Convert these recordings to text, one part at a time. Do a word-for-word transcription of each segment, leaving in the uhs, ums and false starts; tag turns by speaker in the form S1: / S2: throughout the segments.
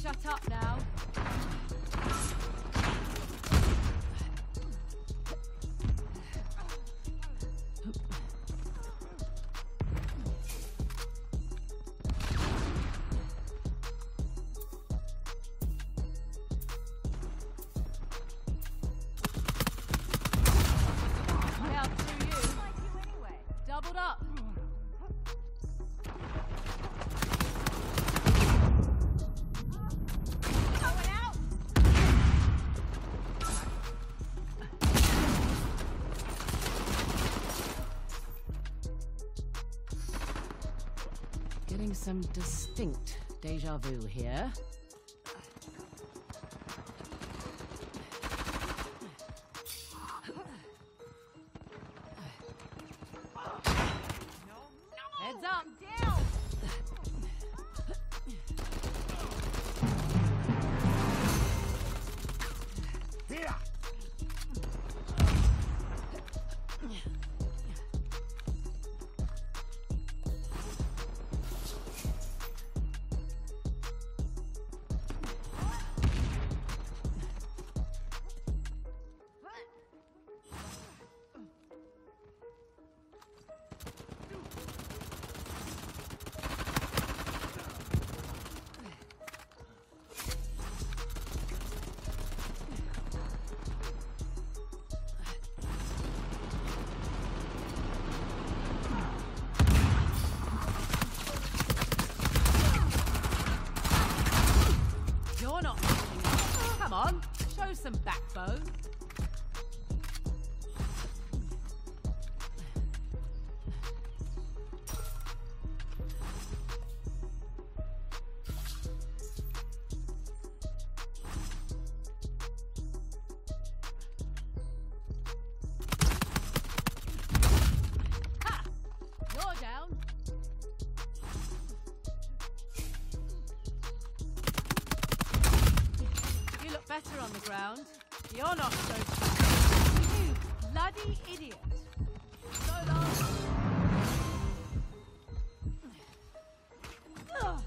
S1: Shut up now.
S2: Getting some distinct deja vu here.
S1: Heads up, down!
S3: Here!
S1: You're not listening. Come on, show some backbone. Ha! You're down. You look better on the ground. You're not so... You bloody idiot. So long. Ugh.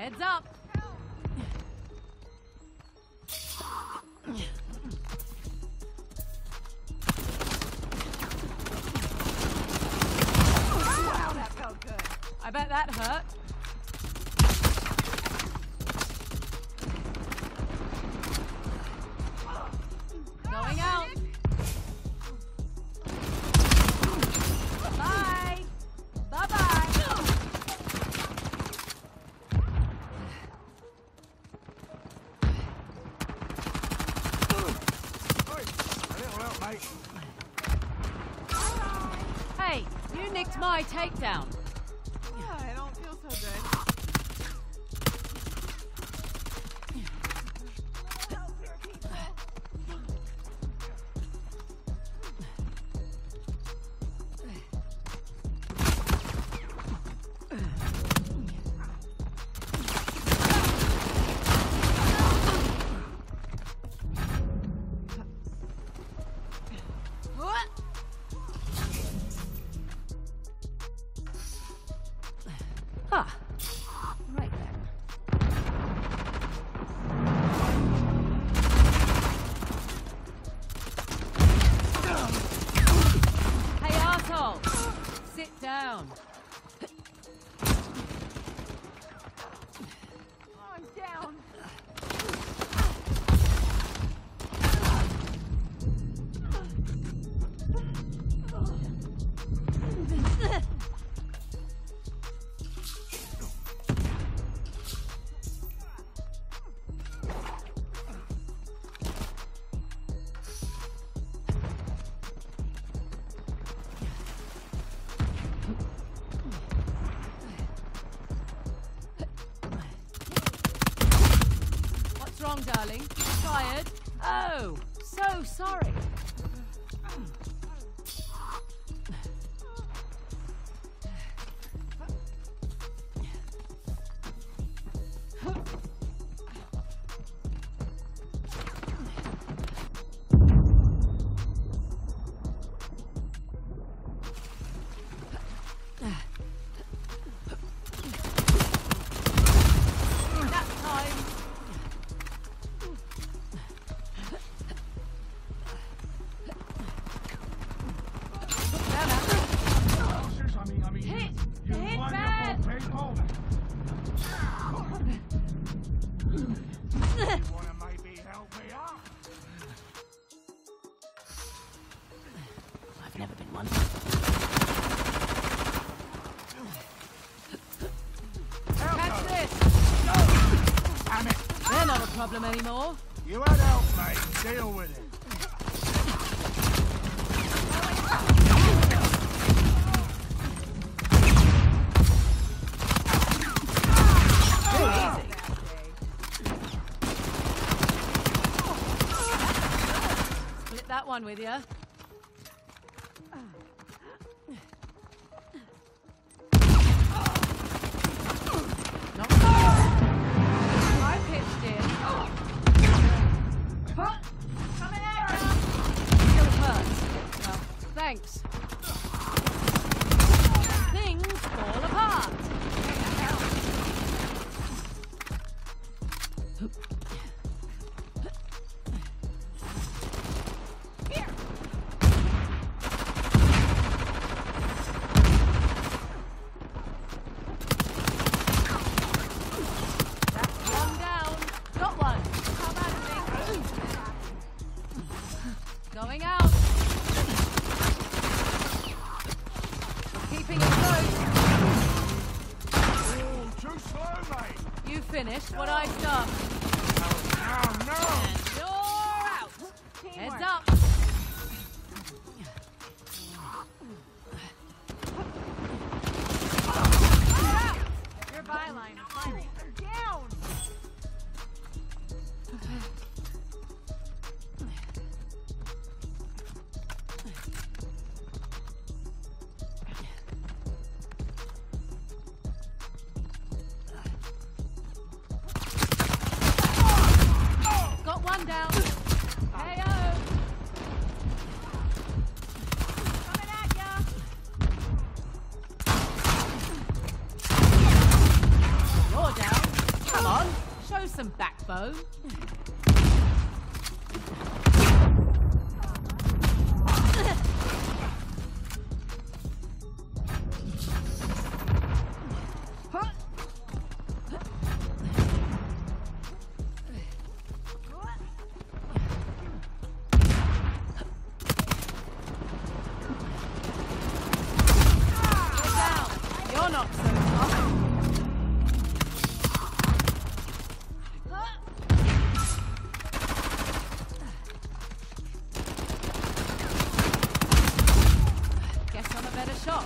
S1: Heads up. Wow, that felt good. I bet that hurt. Going out. Bye. Bye-bye. Hey, you nicked my takedown.
S3: Yeah, I don't feel so good.
S1: Huh. Right then. Hey, asshole! Sit down.
S3: Oh, I'm down.
S1: What's wrong, darling? Tired? Oh, so sorry. Nap time.
S4: I mean, I mean,
S1: Hit!
S4: you
S1: Hit
S4: wonderful
S1: bad!
S4: people. You wanna maybe help me up?
S2: I've never been one.
S1: Catch this!
S4: Damn it!
S1: They're not a problem anymore.
S4: You had help, mate. Deal with it.
S1: Split that one with you. Not I pitched in.
S3: Coming at you.
S1: Still hurts. Well, thanks. Things fall apart.
S3: Here.
S1: One down. Got one.
S3: How about me?
S1: Going out. Keeping it close.
S4: Oh, too slow, mate.
S1: You finished what I started.
S4: No, no.
S1: You're out.
S3: Teamwork.
S1: Heads up.
S3: Your byline. Finally. Down.
S1: Got one down. K O.
S3: Coming at ya.
S1: You're down.
S2: Show some backbone.
S1: You're not so tough. Guess I'm a better shot.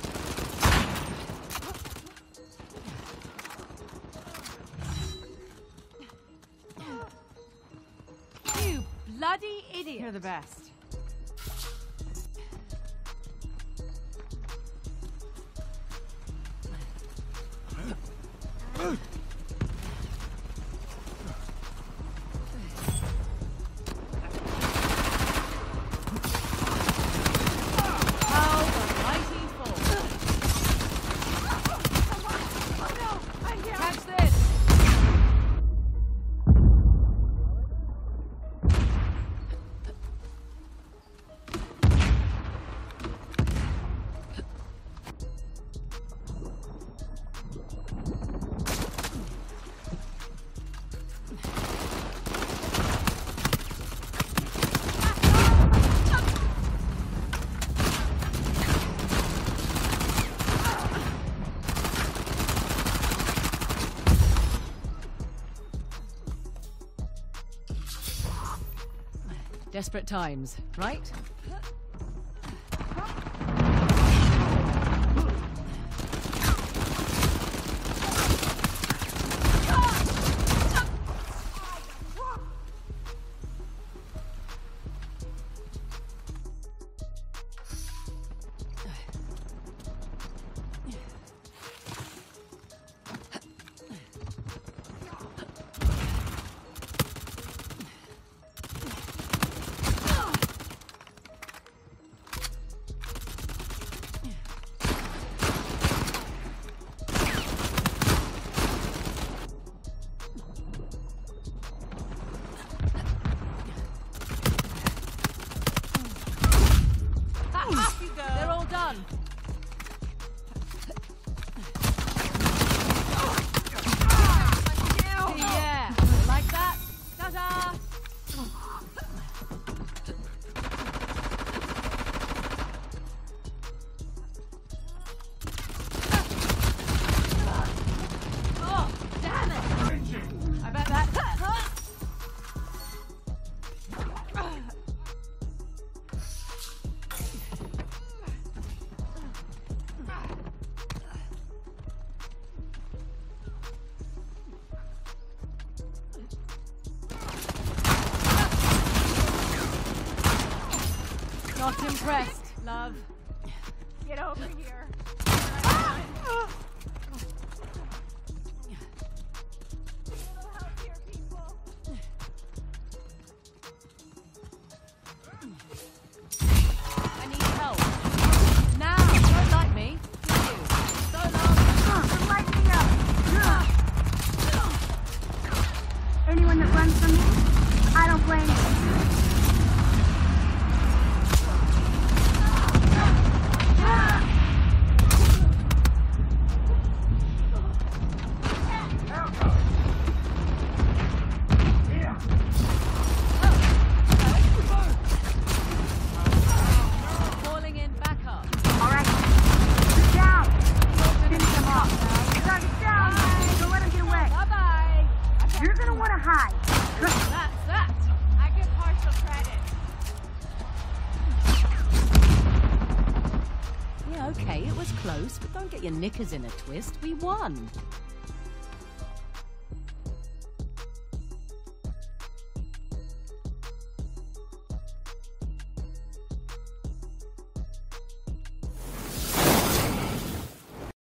S1: You bloody idiot.
S2: You're the best.
S1: How the mighty fall. Catch this.
S2: Desperate times, right?
S1: They're all done. Yeah, like that. Ta-da! Oh, damn it! I bet that. Not impressed, love.
S3: Get over here.
S1: I need help. Now, don't like me. Do you? So long.
S5: Light me up. Anyone that runs from me, I don't blame you.
S1: Falling in back up.
S5: All right. Get down. Finish them off. Target down. Don't let him get away.
S3: Bye-bye.
S5: You're gonna want to hide.
S1: That's that.
S3: I give partial credit.
S2: Yeah, okay, it was close, but don't get your knickers in a twist. We won.